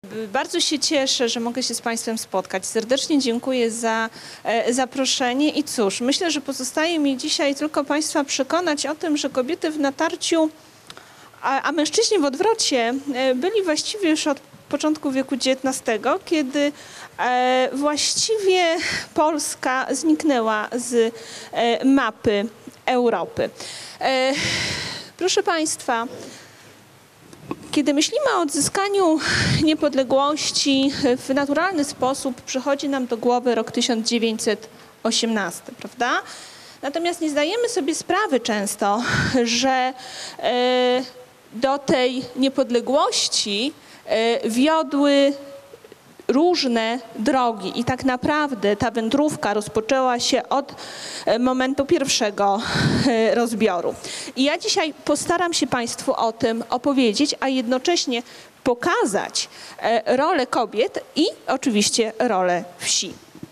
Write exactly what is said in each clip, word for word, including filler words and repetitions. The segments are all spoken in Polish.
Bardzo się cieszę, że mogę się z Państwem spotkać. Serdecznie dziękuję za e, zaproszenie i cóż, myślę, że pozostaje mi dzisiaj tylko Państwa przekonać o tym, że kobiety w natarciu, a, a mężczyźni w odwrocie e, byli właściwie już od początku wieku dziewiętnastego, kiedy e, właściwie Polska zniknęła z e, mapy Europy. E, proszę Państwa, kiedy myślimy o odzyskaniu niepodległości, w naturalny sposób przychodzi nam do głowy rok tysiąc dziewięćset osiemnasty, prawda? Natomiast nie zdajemy sobie sprawy często, że e, do tej niepodległości e, wiodły różne drogi i tak naprawdę ta wędrówka rozpoczęła się od momentu pierwszego rozbioru. I ja dzisiaj postaram się Państwu o tym opowiedzieć, a jednocześnie pokazać rolę kobiet i oczywiście rolę wsi.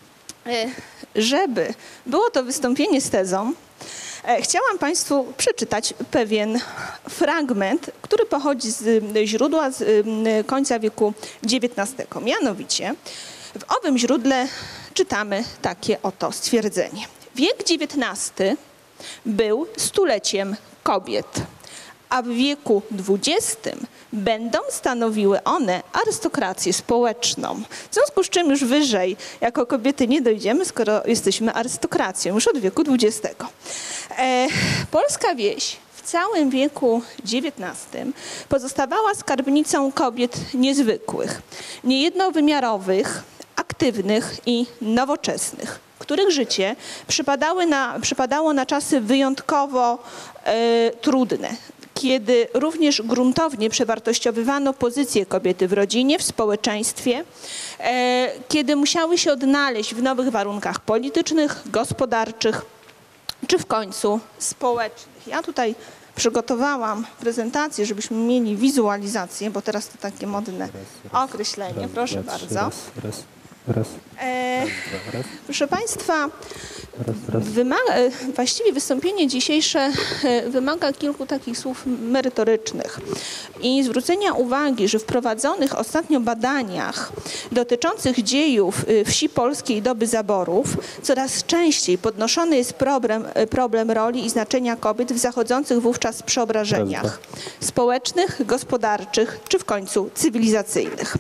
Żeby było to wystąpienie z tezą, chciałam Państwu przeczytać pewien fragment, który pochodzi z źródła z końca wieku dziewiętnastego. Mianowicie w owym źródle czytamy takie oto stwierdzenie. Wiek dziewiętnasty był stuleciem kobiet, a w wieku dwudziestym będą stanowiły one arystokrację społeczną. W związku z czym już wyżej jako kobiety nie dojdziemy, skoro jesteśmy arystokracją już od wieku dwudziestego. E, polska wieś w całym wieku dziewiętnastym pozostawała skarbnicą kobiet niezwykłych, niejednowymiarowych, aktywnych i nowoczesnych, których życie przypadały na, przypadało na czasy wyjątkowo e, trudne, kiedy również gruntownie przewartościowywano pozycję kobiety w rodzinie, w społeczeństwie, e, kiedy musiały się odnaleźć w nowych warunkach politycznych, gospodarczych, czy w końcu społecznych. Ja tutaj przygotowałam prezentację, żebyśmy mieli wizualizację, bo teraz to takie modne określenie. Proszę bardzo. Raz, E, raz, dwa, raz. proszę Państwa, Raz, raz. wymaga, właściwie wystąpienie dzisiejsze wymaga kilku takich słów merytorycznych i zwrócenia uwagi, że w prowadzonych ostatnio badaniach dotyczących dziejów wsi polskiej doby zaborów coraz częściej podnoszony jest problem, problem roli i znaczenia kobiet w zachodzących wówczas przeobrażeniach społecznych, gospodarczych czy w końcu cywilizacyjnych.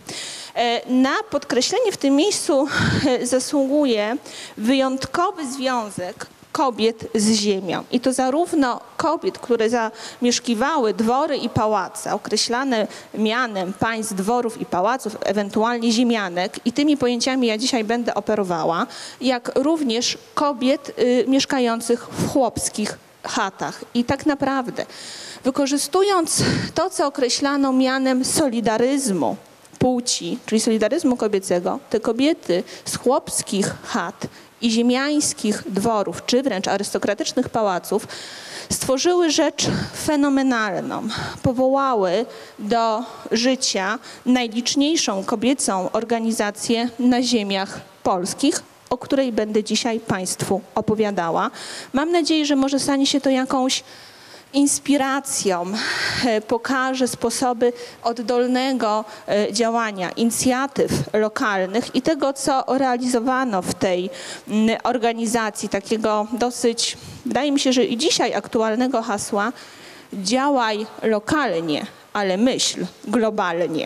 Na podkreślenie w tym miejscu zasługuje wyjątkowy związek kobiet z ziemią. I to zarówno kobiet, które zamieszkiwały dwory i pałace, określane mianem państw, dworów i pałaców, ewentualnie ziemianek, i tymi pojęciami ja dzisiaj będę operowała, jak również kobiet y, mieszkających w chłopskich chatach. I tak naprawdę, wykorzystując to, co określano mianem solidaryzmu płci, czyli solidaryzmu kobiecego, te kobiety z chłopskich chat i ziemiańskich dworów, czy wręcz arystokratycznych pałaców, stworzyły rzecz fenomenalną. Powołały do życia najliczniejszą kobiecą organizację na ziemiach polskich, o której będę dzisiaj Państwu opowiadała. Mam nadzieję, że może stanie się to jakąś inspiracją, pokaże sposoby oddolnego działania, inicjatyw lokalnych i tego, co realizowano w tej organizacji, takiego dosyć, wydaje mi się, że i dzisiaj aktualnego hasła: działaj lokalnie, ale myśl globalnie.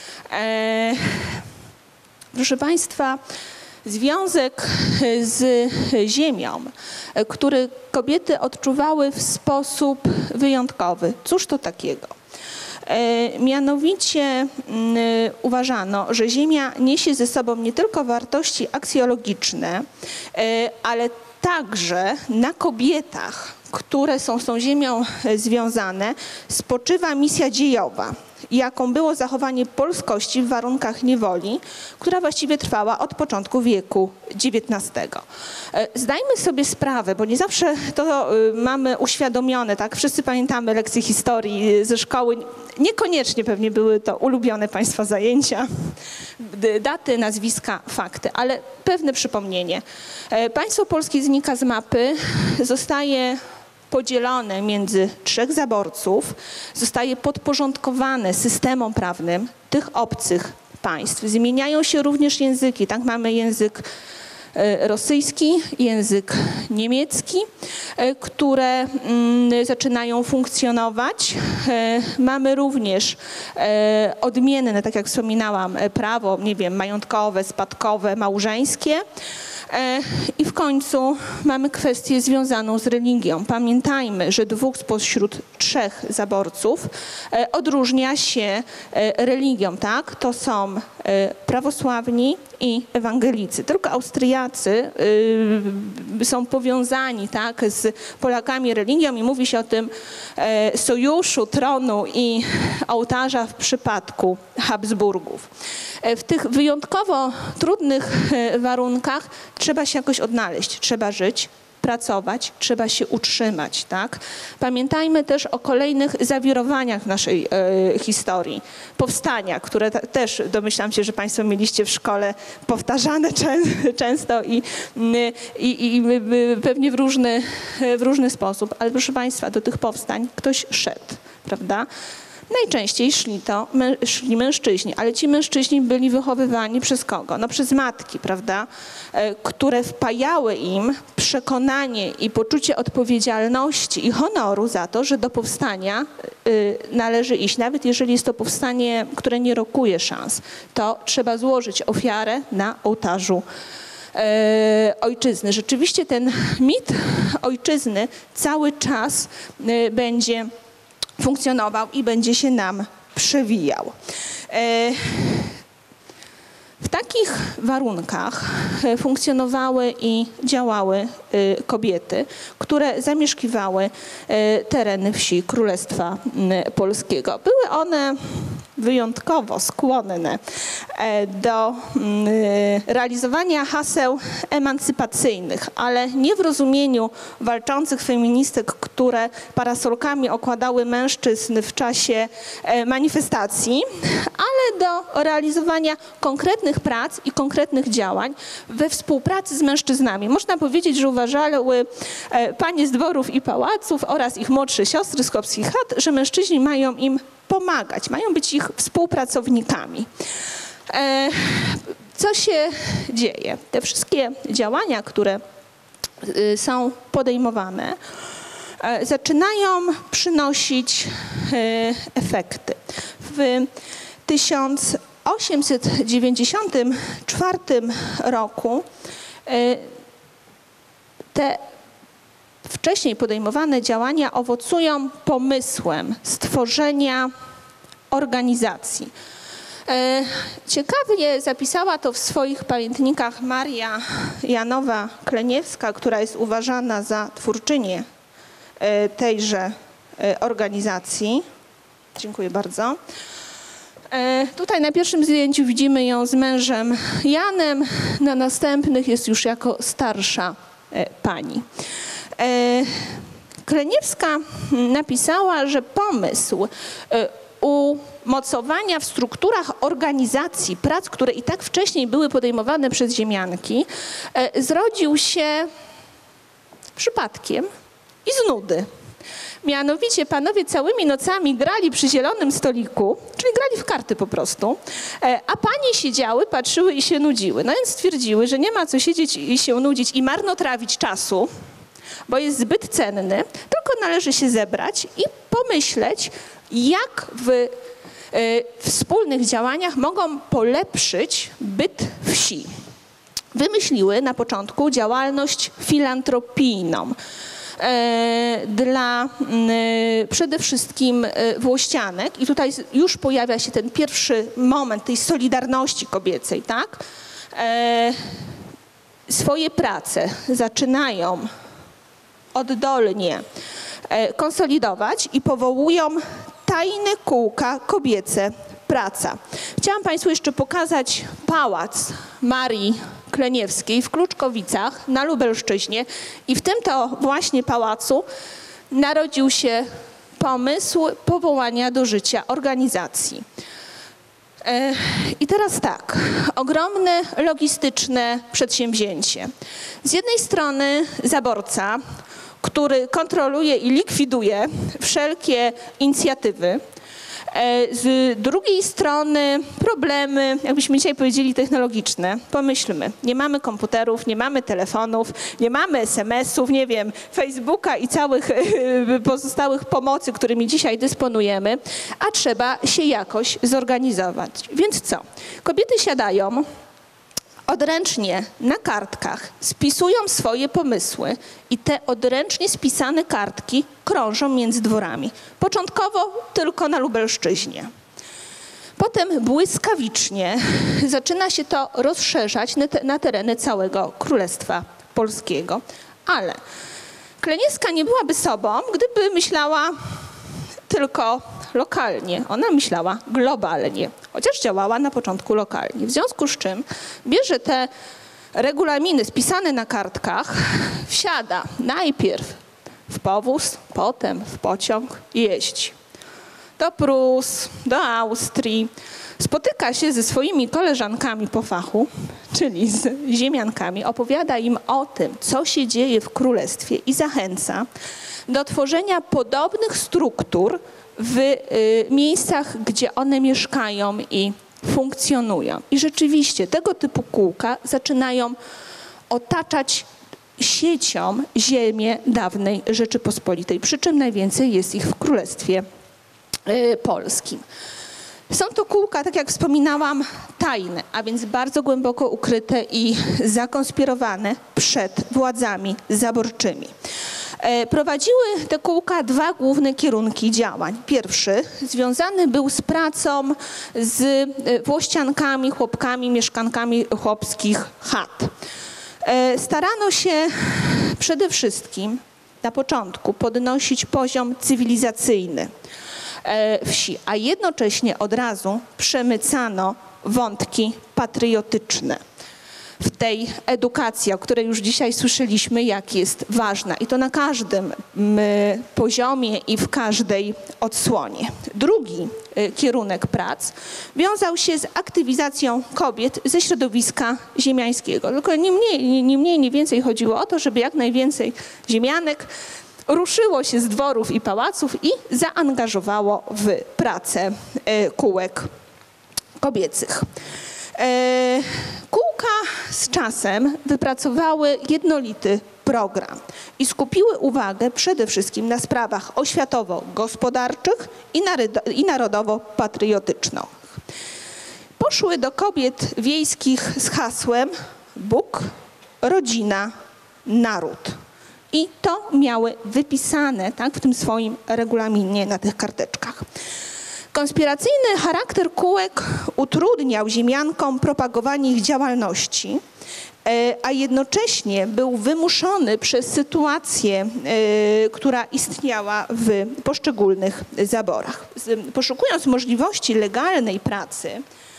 E, proszę Państwa, związek z ziemią, który kobiety odczuwały w sposób wyjątkowy. Cóż to takiego? E, mianowicie m, uważano, że ziemia niesie ze sobą nie tylko wartości aksjologiczne, e, ale także na kobietach, które są z tą ziemią związane, spoczywa misja dziejowa, jaką było zachowanie polskości w warunkach niewoli, która właściwie trwała od początku wieku dziewiętnastego. Zdajmy sobie sprawę, bo nie zawsze to mamy uświadomione, tak? Wszyscy pamiętamy lekcje historii ze szkoły. Niekoniecznie pewnie były to ulubione Państwa zajęcia, daty, nazwiska, fakty, ale pewne przypomnienie. Państwo polskie znika z mapy, zostaje podzielone między trzech zaborców, zostaje podporządkowane systemom prawnym tych obcych państw. Zmieniają się również języki. Tak, mamy język rosyjski, język niemiecki, które zaczynają funkcjonować. Mamy również odmienne, tak jak wspominałam, prawo, nie wiem, majątkowe, spadkowe, małżeńskie. I w końcu mamy kwestię związaną z religią. Pamiętajmy, że dwóch spośród trzech zaborców odróżnia się religią, tak? To są prawosławni i ewangelicy. Tylko Austriacy y, są powiązani, tak, z Polakami religią i mówi się o tym e, sojuszu tronu i ołtarza w przypadku Habsburgów. E, w tych wyjątkowo trudnych e, warunkach trzeba się jakoś odnaleźć, trzeba żyć, pracować, trzeba się utrzymać, tak? Pamiętajmy też o kolejnych zawirowaniach w naszej e, historii. Powstania, które ta, też domyślam się, że Państwo mieliście w szkole powtarzane czę, często i, i, i pewnie w różny, w różny sposób. Ale proszę Państwa, do tych powstań ktoś szedł, prawda? Najczęściej szli to szli mężczyźni, ale ci mężczyźni byli wychowywani przez kogo? No przez matki, prawda? Które wpajały im przekonanie i poczucie odpowiedzialności i honoru za to, że do powstania należy iść. Nawet jeżeli jest to powstanie, które nie rokuje szans, to trzeba złożyć ofiarę na ołtarzu ojczyzny. Rzeczywiście ten mit ojczyzny cały czas będzie funkcjonował i będzie się nam przewijał. W takich warunkach funkcjonowały i działały kobiety, które zamieszkiwały tereny wsi Królestwa Polskiego. Były one wyjątkowo skłonne do realizowania haseł emancypacyjnych, ale nie w rozumieniu walczących feministek, które parasolkami okładały mężczyzn w czasie manifestacji, ale do realizowania konkretnych prac i konkretnych działań we współpracy z mężczyznami. Można powiedzieć, że uważały panie z dworów i pałaców oraz ich młodsze siostry z chłopskich chat, że mężczyźni mają im pomagać, mają być ich współpracownikami. Co się dzieje? Te wszystkie działania, które są podejmowane, zaczynają przynosić efekty. W tysiąc osiemset dziewięćdziesiątym czwartym roku te wcześniej podejmowane działania owocują pomysłem stworzenia organizacji. Ciekawie zapisała to w swoich pamiętnikach Maria Janowa-Kleniewska, która jest uważana za twórczynię tejże organizacji. Dziękuję bardzo. Tutaj na pierwszym zdjęciu widzimy ją z mężem Janem, na następnych jest już jako starsza pani. Kleniewska napisała, że pomysł umocowania w strukturach organizacji prac, które i tak wcześniej były podejmowane przez ziemianki, zrodził się przypadkiem i z nudy. Mianowicie panowie całymi nocami grali przy zielonym stoliku, czyli grali w karty po prostu, a panie siedziały, patrzyły i się nudziły. No więc stwierdziły, że nie ma co siedzieć i się nudzić i marnotrawić czasu, bo jest zbyt cenny, tylko należy się zebrać i pomyśleć, jak w y, wspólnych działaniach mogą polepszyć byt wsi. Wymyśliły na początku działalność filantropijną. Dla przede wszystkim włościanek i tutaj już pojawia się ten pierwszy moment tej solidarności kobiecej, tak? Swoje prace zaczynają oddolnie konsolidować i powołują tajne kółka kobiece praca. Chciałam Państwu jeszcze pokazać pałac Marii Kleniewskiej w Kluczkowicach na Lubelszczyźnie i w tym to właśnie pałacu narodził się pomysł powołania do życia organizacji. I teraz tak, ogromne logistyczne przedsięwzięcie. Z jednej strony zaborca, który kontroluje i likwiduje wszelkie inicjatywy, Z drugiej strony problemy, jakbyśmy dzisiaj powiedzieli, technologiczne. Pomyślmy, nie mamy komputerów, nie mamy telefonów, nie mamy es em esów, nie wiem, Facebooka i całych pozostałych pomocy, którymi dzisiaj dysponujemy, a trzeba się jakoś zorganizować. Więc co? Kobiety siadają odręcznie na kartkach, spisują swoje pomysły i te odręcznie spisane kartki krążą między dworami. Początkowo tylko na Lubelszczyźnie. Potem błyskawicznie zaczyna się to rozszerzać na, te, na tereny całego Królestwa Polskiego. Ale Klenieska nie byłaby sobą, gdyby myślała tylko lokalnie. Ona myślała globalnie, chociaż działała na początku lokalnie. W związku z czym bierze te regulaminy spisane na kartkach, wsiada najpierw w powóz, potem w pociąg i jeździ do Prus, do Austrii. Spotyka się ze swoimi koleżankami po fachu, czyli z ziemiankami, opowiada im o tym, co się dzieje w królestwie i zachęca do tworzenia podobnych struktur w y, miejscach, gdzie one mieszkają i funkcjonują. I rzeczywiście tego typu kółka zaczynają otaczać siecią ziemię dawnej Rzeczypospolitej, przy czym najwięcej jest ich w Królestwie y, Polskim. Są to kółka, tak jak wspominałam, tajne, a więc bardzo głęboko ukryte i zakonspirowane przed władzami zaborczymi. Prowadziły te kółka dwa główne kierunki działań. Pierwszy związany był z pracą z włościankami, chłopkami, mieszkankami chłopskich chat. Starano się przede wszystkim na początku podnosić poziom cywilizacyjny wsi, a jednocześnie od razu przemycano wątki patriotyczne w tej edukacji, o której już dzisiaj słyszeliśmy, jak jest ważna. I to na każdym poziomie i w każdej odsłonie. Drugi kierunek prac wiązał się z aktywizacją kobiet ze środowiska ziemiańskiego. Tylko nie mniej, nie mniej, nie więcej chodziło o to, żeby jak najwięcej ziemianek ruszyło się z dworów i pałaców i zaangażowało w pracę kółek kobiecych. Kółka z czasem wypracowały jednolity program i skupiły uwagę przede wszystkim na sprawach oświatowo-gospodarczych i narodowo-patriotycznych. Poszły do kobiet wiejskich z hasłem Bóg, rodzina, naród. I to miały wypisane tak, w tym swoim regulaminie na tych karteczkach. Konspiracyjny charakter kółek utrudniał ziemiankom propagowanie ich działalności, a jednocześnie był wymuszony przez sytuację, która istniała w poszczególnych zaborach. Poszukując możliwości legalnej pracy,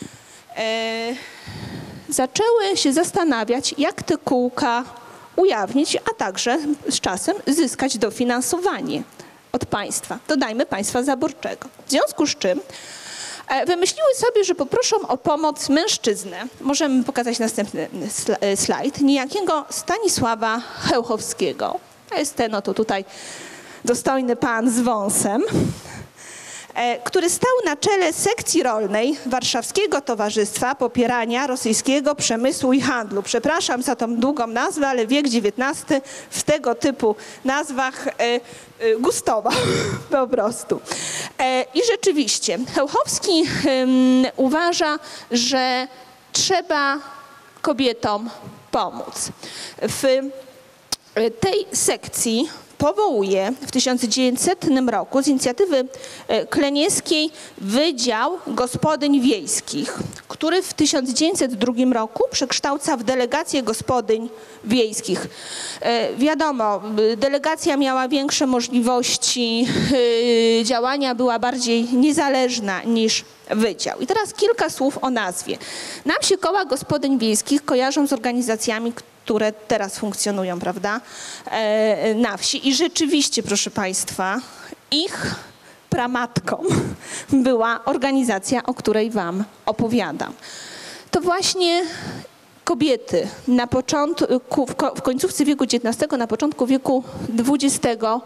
zaczęły się zastanawiać, jak te kółka ujawnić, a także z czasem zyskać dofinansowanie od państwa, dodajmy państwa zaborczego. W związku z czym wymyśliły sobie, że poproszą o pomoc mężczyznę. Możemy pokazać następny slajd. Niejakiego Stanisława Chełchowskiego. A jest ten oto tutaj dostojny pan z wąsem, który stał na czele sekcji rolnej Warszawskiego Towarzystwa Popierania Rosyjskiego Przemysłu i Handlu. Przepraszam za tą długą nazwę, ale wiek dziewiętnasty w tego typu nazwach gustował po prostu. I rzeczywiście Chełchowski uważa, że trzeba kobietom pomóc. W tej sekcji powołuje w tysiąc dziewięćsetnym roku z inicjatywy klenieskiej Wydział Gospodyń Wiejskich, który w tysiąc dziewięćset drugim roku przekształca w delegację gospodyń wiejskich. Wiadomo, delegacja miała większe możliwości działania, była bardziej niezależna niż wydział. I teraz kilka słów o nazwie. Nam się koła gospodyń wiejskich kojarzą z organizacjami, które teraz funkcjonują, prawda, na wsi. I rzeczywiście, proszę państwa, ich pramatką była organizacja, o której wam opowiadam. To właśnie kobiety na początku, w końcówce wieku dziewiętnastego, na początku wieku dwudziestego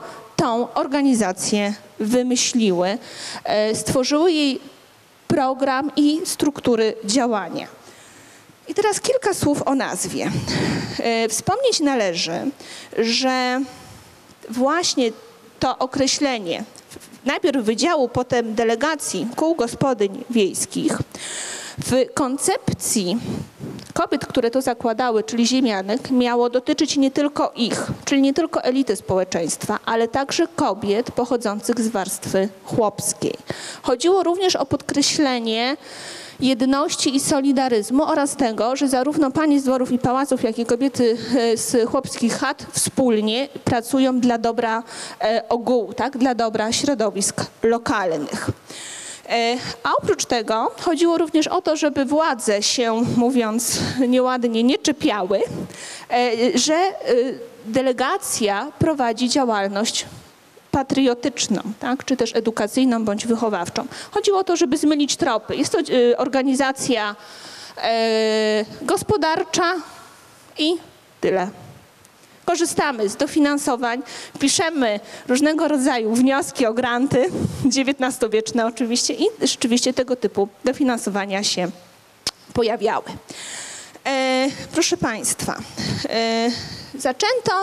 tą organizację wymyśliły, stworzyły jej program i struktury działania. I teraz kilka słów o nazwie. Wspomnieć należy, że właśnie to określenie najpierw wydziału, potem delegacji kół gospodyń wiejskich w koncepcji kobiet, które to zakładały, czyli ziemianek, miało dotyczyć nie tylko ich, czyli nie tylko elity społeczeństwa, ale także kobiet pochodzących z warstwy chłopskiej. Chodziło również o podkreślenie jedności i solidaryzmu oraz tego, że zarówno panie z dworów i pałaców, jak i kobiety z chłopskich chat wspólnie pracują dla dobra ogółu, tak? Dla dobra środowisk lokalnych. A oprócz tego chodziło również o to, żeby władze się, mówiąc nieładnie, nie czepiały, że delegacja prowadzi działalność patriotyczną, tak? Czy też edukacyjną bądź wychowawczą. Chodziło o to, żeby zmylić tropy. Jest to organizacja gospodarcza i tyle. Korzystamy z dofinansowań, piszemy różnego rodzaju wnioski o granty, dziewiętnastowieczne oczywiście, i rzeczywiście tego typu dofinansowania się pojawiały. E, proszę Państwa, e, zaczęto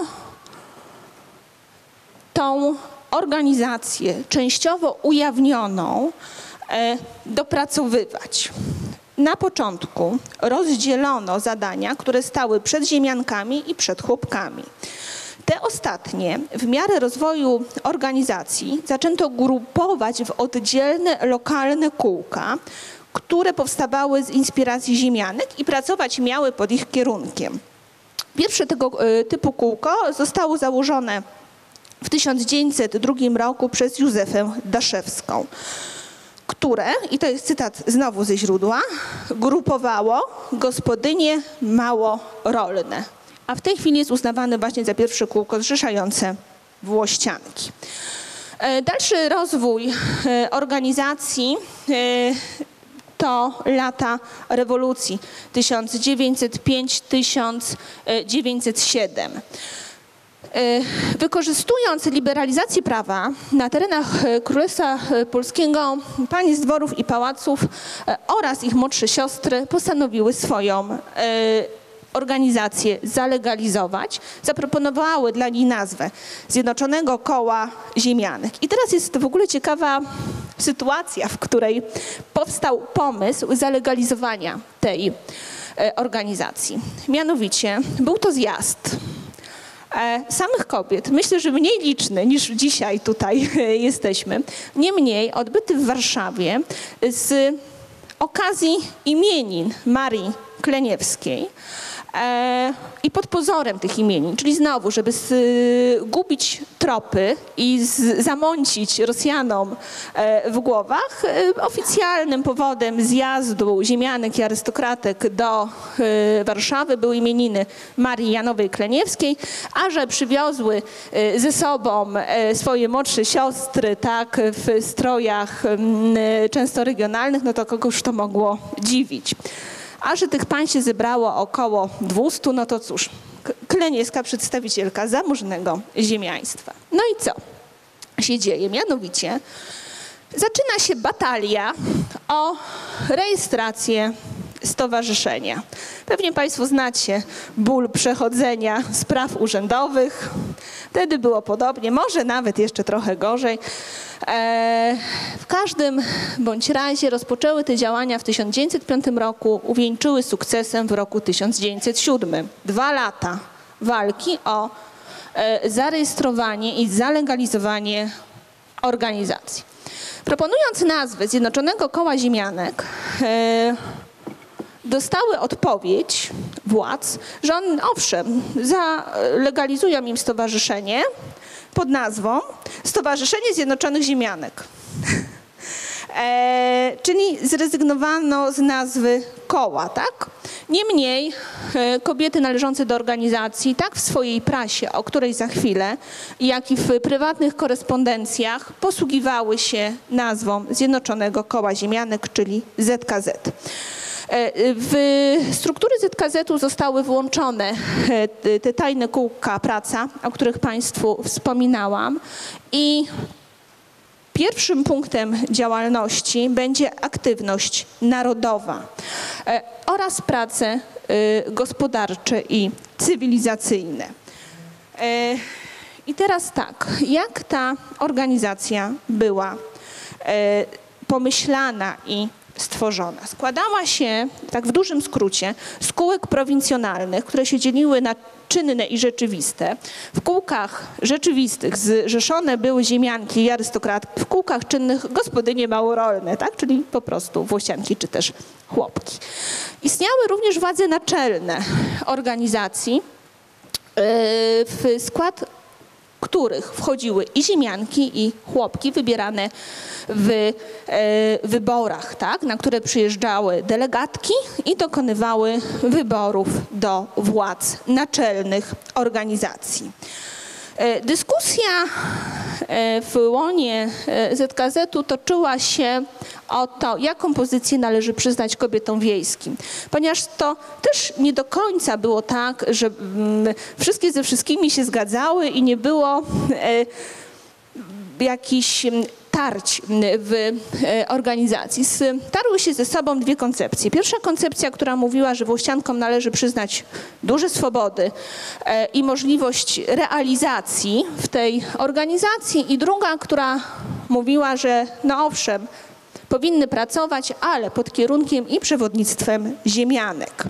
tą organizację częściowo ujawnioną e, dopracowywać. Na początku rozdzielono zadania, które stały przed ziemiankami i przed chłopkami. Te ostatnie w miarę rozwoju organizacji zaczęto grupować w oddzielne lokalne kółka, które powstawały z inspiracji ziemianek i pracować miały pod ich kierunkiem. Pierwsze tego typu kółko zostało założone w tysiąc dziewięćset drugim roku przez Józefę Daszewską, które, i to jest cytat znowu ze źródła, grupowało gospodynie małorolne. A w tej chwili jest uznawane właśnie za pierwsze kółko zrzeszające włościanki. Dalszy rozwój organizacji to lata rewolucji tysiąc dziewięćset piąty do tysiąc dziewięćset siódmego. Wykorzystując liberalizację prawa na terenach Królestwa Polskiego, panie z dworów i pałaców oraz ich młodsze siostry postanowiły swoją organizację zalegalizować. Zaproponowały dla niej nazwę Zjednoczonego Koła Ziemianek. I teraz jest w ogóle ciekawa sytuacja, w której powstał pomysł zalegalizowania tej organizacji. Mianowicie był to zjazd samych kobiet, myślę, że mniej liczny niż dzisiaj tutaj jesteśmy, niemniej odbyty w Warszawie z okazji imienin Marii Kleniewskiej i pod pozorem tych imienin, czyli znowu, żeby zgubić tropy i zamącić Rosjanom w głowach, oficjalnym powodem zjazdu ziemianek i arystokratek do Warszawy były imieniny Marii Janowej Kleniewskiej, a że przywiozły ze sobą swoje młodsze siostry, tak, w strojach często regionalnych, no to kogoż to mogło dziwić. A że tych pań się zebrało około dwustu, no to cóż, Kleniewska, przedstawicielka zamożnego ziemiaństwa. No i co się dzieje? Mianowicie zaczyna się batalia o rejestrację stowarzyszenia. Pewnie Państwo znacie ból przechodzenia spraw urzędowych. Wtedy było podobnie, może nawet jeszcze trochę gorzej. W każdym bądź razie rozpoczęły te działania w tysiąc dziewięćset piątym roku, uwieńczyły sukcesem w roku tysiąc dziewięćset siódmym. Dwa lata walki o zarejestrowanie i zalegalizowanie organizacji. Proponując nazwę Zjednoczonego Koła Ziemianek, dostały odpowiedź władz, że on, owszem, zalegalizują im stowarzyszenie pod nazwą Stowarzyszenie Zjednoczonych Ziemianek. E, czyli zrezygnowano z nazwy koła, tak? Niemniej e, kobiety należące do organizacji, tak w swojej prasie, o której za chwilę, jak i w prywatnych korespondencjach posługiwały się nazwą Zjednoczonego Koła Ziemianek, czyli Z K Z. W struktury Z K Z-u zostały włączone te tajne kółka praca, o których Państwu wspominałam, i pierwszym punktem działalności będzie aktywność narodowa oraz prace gospodarcze i cywilizacyjne. I teraz tak, jak ta organizacja była pomyślana i stworzona? Składała się, tak w dużym skrócie, z kółek prowincjonalnych, które się dzieliły na czynne i rzeczywiste. W kółkach rzeczywistych zrzeszone były ziemianki i arystokratki, w kółkach czynnych gospodynie małorolne, tak? Czyli po prostu włosianki czy też chłopki. Istniały również władze naczelne organizacji, w skład których wchodziły i ziemianki, i chłopki wybierane w e, wyborach, tak, na które przyjeżdżały delegatki i dokonywały wyborów do władz naczelnych organizacji. E, dyskusja e, w łonie Z K Z-u toczyła się o to, jaką pozycję należy przyznać kobietom wiejskim. Ponieważ to też nie do końca było tak, że mm, wszystkie ze wszystkimi się zgadzały i nie było e, jakichś tarć w organizacji. Tarły się ze sobą dwie koncepcje. Pierwsza koncepcja, która mówiła, że włościankom należy przyznać duże swobody i możliwość realizacji w tej organizacji, i druga, która mówiła, że no owszem, powinny pracować, ale pod kierunkiem i przewodnictwem ziemianek.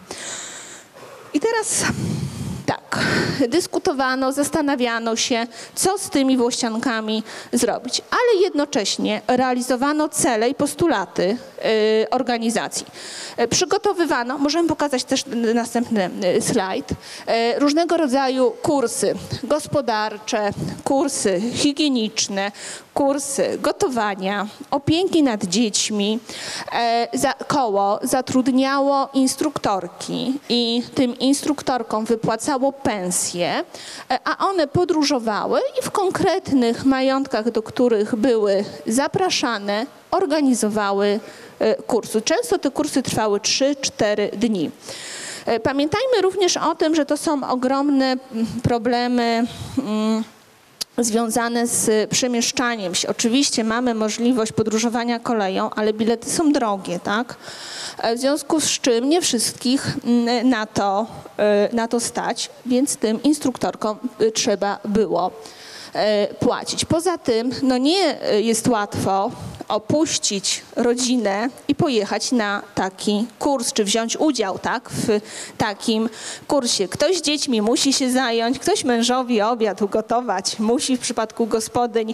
I teraz tak, dyskutowano, zastanawiano się, co z tymi włościankami zrobić, ale jednocześnie realizowano cele i postulaty y, organizacji. Y, przygotowywano, możemy pokazać też następny y, slajd, y, różnego rodzaju kursy gospodarcze, kursy higieniczne, kursy gotowania, opieki nad dziećmi. E, za, koło zatrudniało instruktorki i tym instruktorkom wypłacało pensje, e, a one podróżowały i w konkretnych majątkach, do których były zapraszane, organizowały e, kursy. Często te kursy trwały trzy cztery dni. E, pamiętajmy również o tym, że to są ogromne problemy mm, związane z przemieszczaniem się. Oczywiście mamy możliwość podróżowania koleją, ale bilety są drogie, tak? W związku z czym nie wszystkich na to, na to stać, więc tym instruktorkom trzeba było płacić. Poza tym no nie jest łatwo opuścić rodzinę i pojechać na taki kurs, czy wziąć udział, tak, w takim kursie. Ktoś z dziećmi musi się zająć, ktoś mężowi obiad ugotować musi w przypadku gospodyń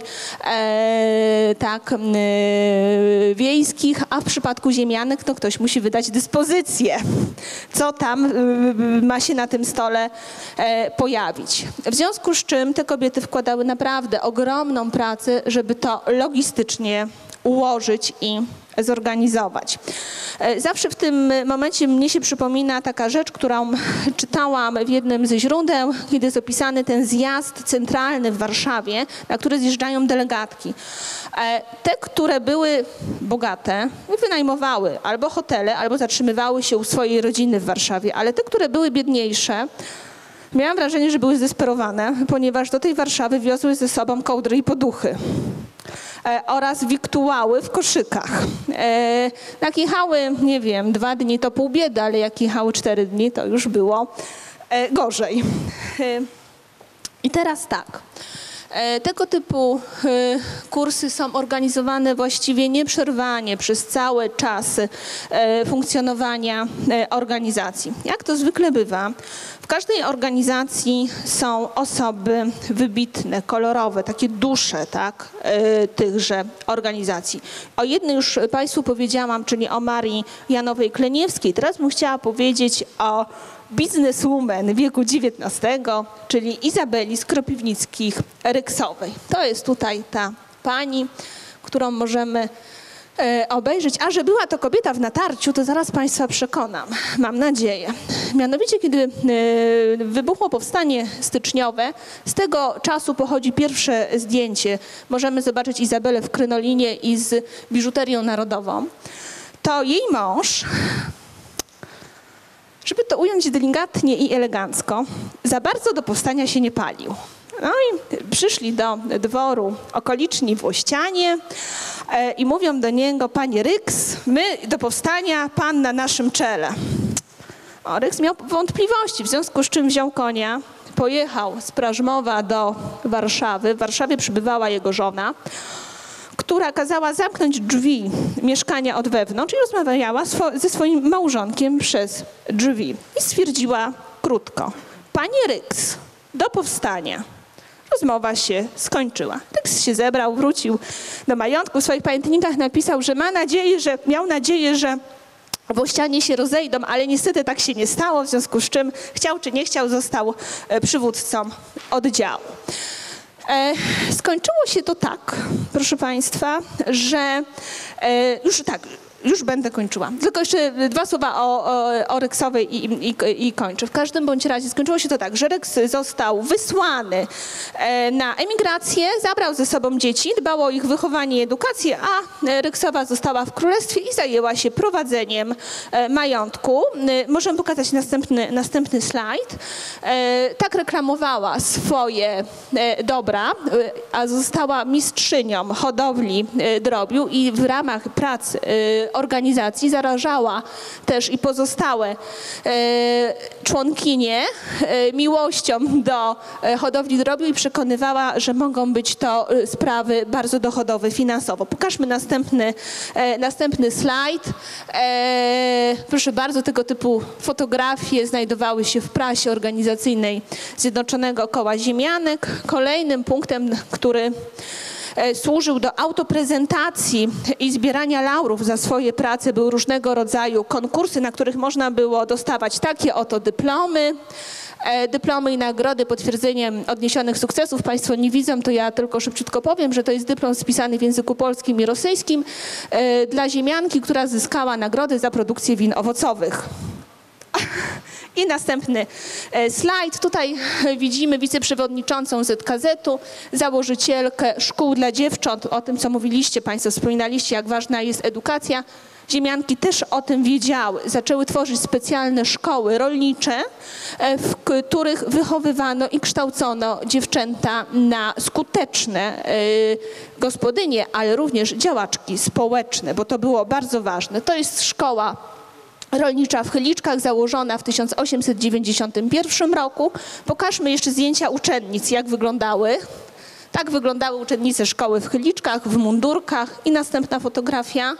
e, tak, e, wiejskich, a w przypadku ziemianek to ktoś musi wydać dyspozycję, co tam e, ma się na tym stole e, pojawić. W związku z czym te kobiety wkładały naprawdę ogromną pracę, żeby to logistycznie ułożyć i zorganizować. Zawsze w tym momencie mnie się przypomina taka rzecz, którą czytałam w jednym ze źródeł, kiedy jest opisany ten zjazd centralny w Warszawie, na który zjeżdżają delegatki. Te, które były bogate, wynajmowały albo hotele, albo zatrzymywały się u swojej rodziny w Warszawie, ale te, które były biedniejsze, miałam wrażenie, że były zdesperowane, ponieważ do tej Warszawy wiozły ze sobą kołdry i poduchy oraz wiktuały w koszykach. E, jak jechały, nie wiem, dwa dni to pół biedy, ale jak jechały cztery dni, to już było e, gorzej. E, I teraz tak. E, tego typu e, kursy są organizowane właściwie nieprzerwanie przez cały czas e, funkcjonowania e, organizacji. Jak to zwykle bywa, w każdej organizacji są osoby wybitne, kolorowe, takie dusze, tak, e, tychże organizacji. O jednej już Państwu powiedziałam, czyli o Marii Janowej-Kleniewskiej. Teraz bym chciała powiedzieć o bizneswoman wieku dziewiętnastego, czyli Izabeli Skropiwnickich-Ryksowej. To jest tutaj ta pani, którą możemy e, obejrzeć. A że była to kobieta w natarciu, to zaraz Państwa przekonam, mam nadzieję. Mianowicie, kiedy e, wybuchło powstanie styczniowe, z tego czasu pochodzi pierwsze zdjęcie. Możemy zobaczyć Izabelę w krynolinie i z biżuterią narodową. To jej mąż żeby to ująć delikatnie i elegancko, za bardzo do powstania się nie palił. No i przyszli do dworu okoliczni włościanie e, i mówią do niego: panie Ryks, my do powstania, pan na naszym czele. O, Ryks miał wątpliwości, w związku z czym wziął konia, pojechał z Prażmowa do Warszawy. W Warszawie przybywała jego żona, która kazała zamknąć drzwi mieszkania od wewnątrz i rozmawiała swo ze swoim małżonkiem przez drzwi. I stwierdziła krótko: panie Ryks, do powstania. Rozmowa się skończyła. Ryks się zebrał, wrócił do majątku. W swoich pamiętnikach napisał, że ma nadzieję, że miał nadzieję, że włościanie się rozejdą, ale niestety tak się nie stało, w związku z czym chciał czy nie chciał, został przywódcą oddziału. E, skończyło się to tak, proszę państwa, że e, już tak, już będę kończyła. Tylko jeszcze dwa słowa o, o, o Ryksowej i, i, i kończę. W każdym bądź razie skończyło się to tak, że Ryks został wysłany e, na emigrację, zabrał ze sobą dzieci, dbał o ich wychowanie i edukację, a Ryksowa została w królestwie i zajęła się prowadzeniem e, majątku. E, możemy pokazać następny, następny slajd. E, tak reklamowała swoje e, dobra, e, a została mistrzynią hodowli e, drobiu i w ramach prac e, organizacji zarażała też i pozostałe e, członkinie e, miłością do e, hodowli drobiu i przekonywała, że mogą być to e, sprawy bardzo dochodowe finansowo. Pokażmy następny, e, następny slajd. E, proszę bardzo, tego typu fotografie znajdowały się w prasie organizacyjnej Zjednoczonego Koła Ziemianek. Kolejnym punktem, który służył do autoprezentacji i zbierania laurów za swoje prace, były różnego rodzaju konkursy, na których można było dostawać takie oto dyplomy. Dyplomy i nagrody potwierdzeniem odniesionych sukcesów. Państwo nie widzą, to ja tylko szybciutko powiem, że to jest dyplom spisany w języku polskim i rosyjskim dla ziemianki, która zyskała nagrody za produkcję win owocowych. I następny slajd. Tutaj widzimy wiceprzewodniczącą Z K Z-u, założycielkę szkół dla dziewcząt. O tym, co mówiliście Państwo, wspominaliście, jak ważna jest edukacja. Ziemianki też o tym wiedziały. Zaczęły tworzyć specjalne szkoły rolnicze, w których wychowywano i kształcono dziewczęta na skuteczne gospodynie, ale również działaczki społeczne, bo to było bardzo ważne. To jest szkoła rolnicza w Chyliczkach, założona w tysiąc osiemset dziewięćdziesiątym pierwszym roku. Pokażmy jeszcze zdjęcia uczennic, jak wyglądały. Tak wyglądały uczennice szkoły w Chyliczkach, w mundurkach. I następna fotografia.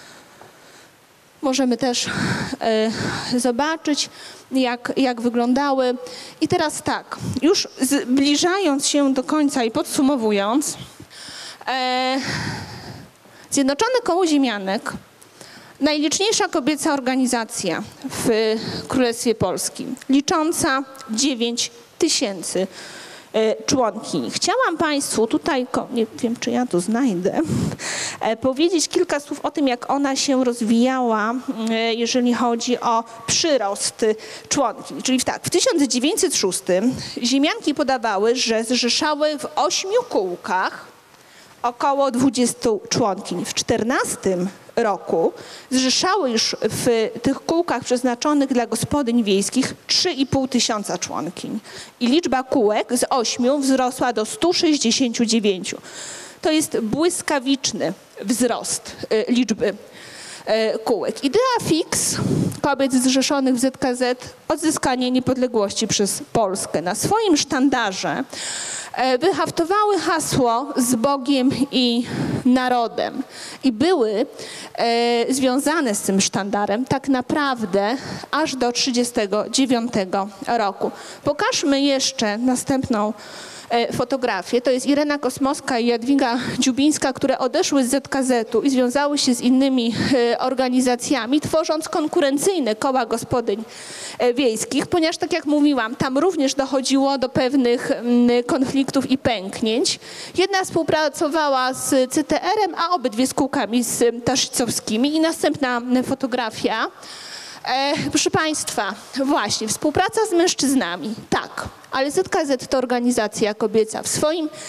Możemy też y, zobaczyć, jak, jak wyglądały. I teraz tak, już zbliżając się do końca i podsumowując, e, Zjednoczone Koło Ziemianek, najliczniejsza kobieca organizacja w Królestwie Polskim, licząca dziewięć tysięcy członkiń. Chciałam Państwu tutaj, nie wiem, czy ja to znajdę, powiedzieć kilka słów o tym, jak ona się rozwijała, jeżeli chodzi o przyrost członkiń. Czyli tak, w tysiąc dziewięćset szóstym ziemianki podawały, że zrzeszały w ośmiu kółkach około dwudziestu członkiń. W czternastym roku zrzeszały już w tych kółkach przeznaczonych dla gospodyń wiejskich trzy i pół tysiąca członkiń. I liczba kółek z ośmiu wzrosła do stu sześćdziesięciu dziewięciu. To jest błyskawiczny wzrost liczby kółek. Idea fix kobiet zrzeszonych w Z K Z, odzyskanie niepodległości przez Polskę. Na swoim sztandarze wyhaftowały hasło z Bogiem i narodem i były e, związane z tym sztandarem tak naprawdę aż do trzydziestego dziewiątego roku. Pokażmy jeszcze następną fotografię. To jest Irena Kosmowska i Jadwiga Dziubińska, które odeszły z Z K Z-u i związały się z innymi organizacjami, tworząc konkurencyjne koła gospodyń wiejskich, ponieważ tak jak mówiłam, tam również dochodziło do pewnych konfliktów i pęknięć. Jedna współpracowała z C T R-em, a obydwie z kółkami z taszycowskimi. I następna fotografia. E, proszę Państwa, właśnie, współpraca z mężczyznami, tak, ale Z K Z to organizacja kobieca. W swoim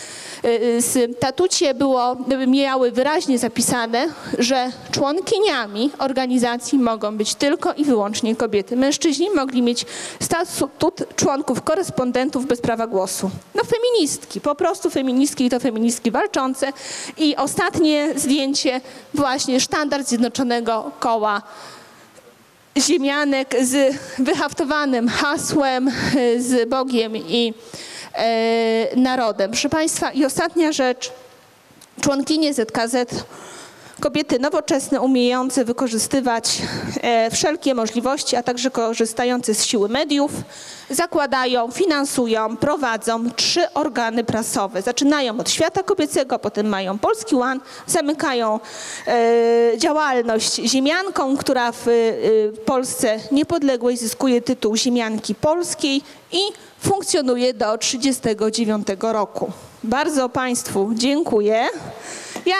statucie było, miały wyraźnie zapisane, że członkiniami organizacji mogą być tylko i wyłącznie kobiety. Mężczyźni mogli mieć statut członków korespondentów bez prawa głosu. No feministki, po prostu feministki i to feministki walczące. I ostatnie zdjęcie, właśnie sztandar Zjednoczonego Koła Ziemianek z wyhaftowanym hasłem z Bogiem i e, narodem. Proszę Państwa, i ostatnia rzecz, członkinie Z K Z, kobiety nowoczesne, umiejące wykorzystywać e, wszelkie możliwości, a także korzystające z siły mediów, zakładają, finansują, prowadzą trzy organy prasowe. Zaczynają od Świata Kobiecego, potem mają Polski Łan, zamykają e, działalność Ziemianką, która w e, Polsce niepodległej zyskuje tytuł Ziemianki Polskiej i funkcjonuje do trzydziestego dziewiątego roku. Bardzo Państwu dziękuję. Ja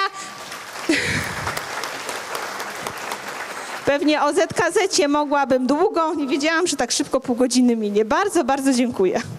pewnie o Z K Z-cie mogłabym długo, nie wiedziałam, że tak szybko pół godziny minie. Bardzo, bardzo dziękuję.